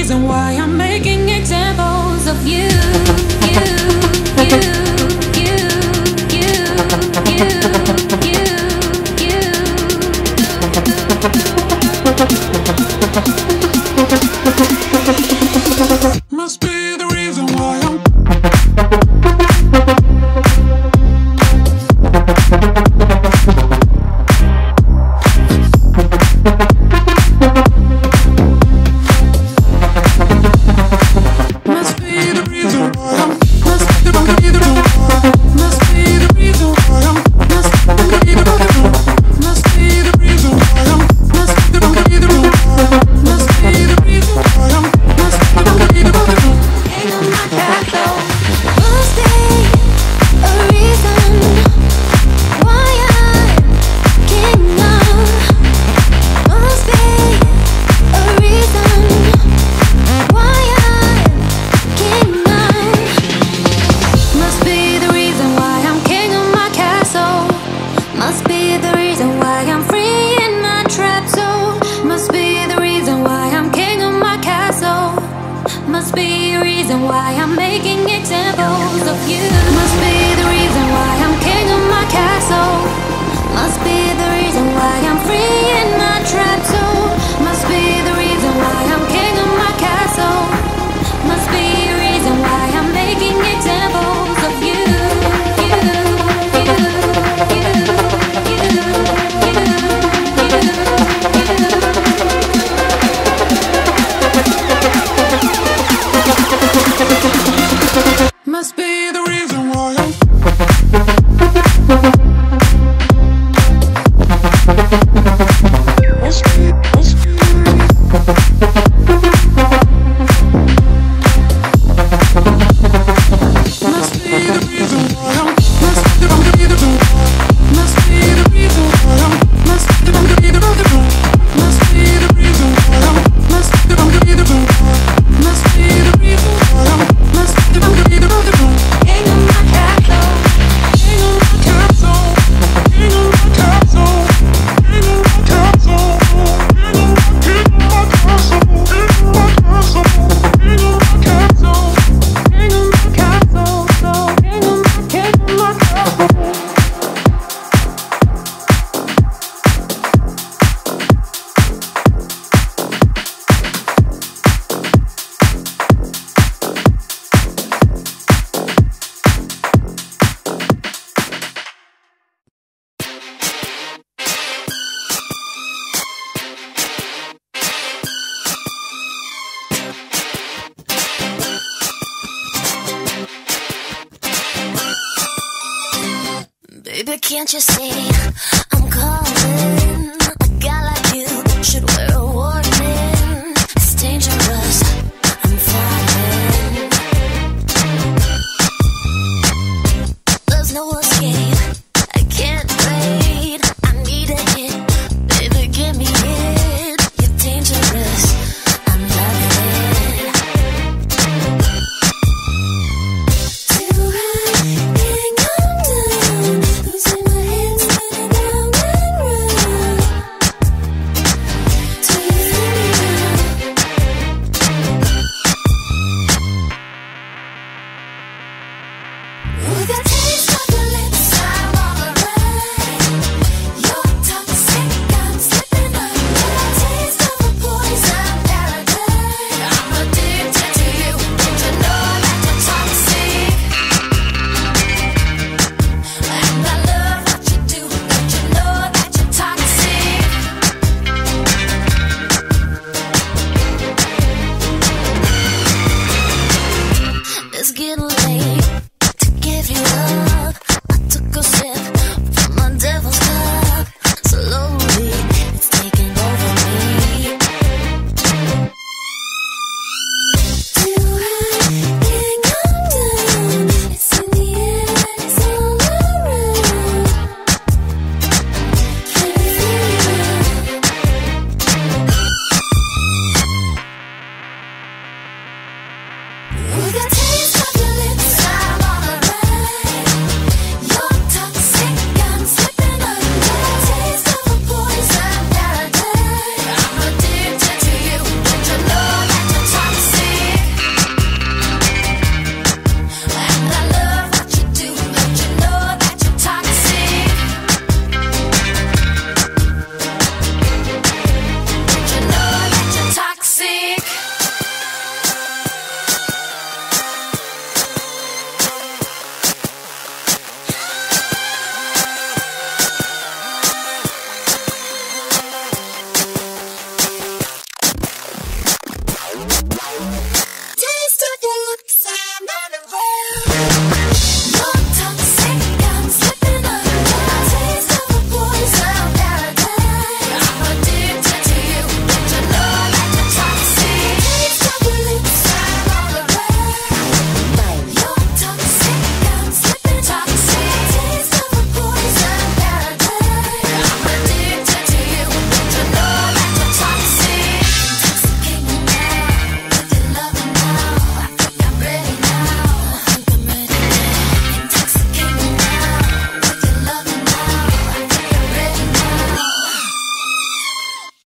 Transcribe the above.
reason why I'm making examples of you, you, you, you, you, you, you, you. Must be the reason why I'm why I'm making examples of you. Must be the reason why I'm king of my castle. Must be the reason why I'm free in my trap zone. Must be the reason why I'm king of my castle. Must be the reason why I'm making examples of you. Must be the reason why I'm Baby, can't you see I'm calling?